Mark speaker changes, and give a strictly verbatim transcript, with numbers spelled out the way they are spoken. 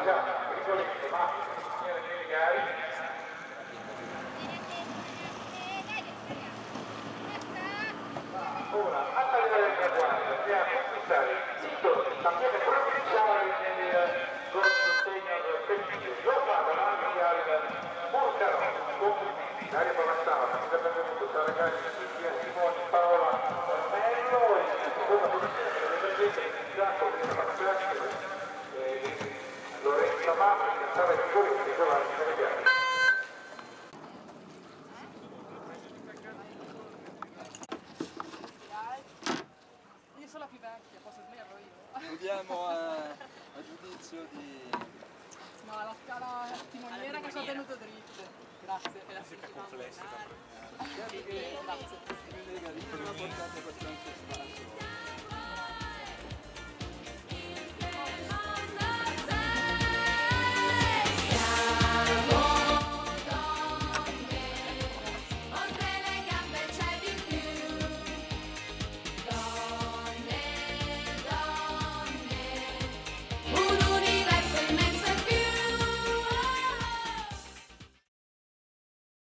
Speaker 1: diciamo, Rigoletto, Mafia, signore delle gare. Ora, a tagliare il traguardo e a conquistare il titolo del campione provinciale nel corso senior femminile. Lo fa davanti al Burcarò. Complimenti. Daria Pavassava, che è benvenuto, ciao ragazzi, Silvia, Simone, Paola, Mello, e in seconda posizione per le vendette di Giacomo di Spazzacchi, Lorenza Maffi, che stava in rigore di Giovanni Caregari.
Speaker 2: Io sono la più vecchia, posso smetterlo io?
Speaker 3: Vediamo a, a giudizio di...
Speaker 2: No, la scala timoniera che sono tenuto dritto. Grazie. E la
Speaker 4: complessa da
Speaker 2: Grazie.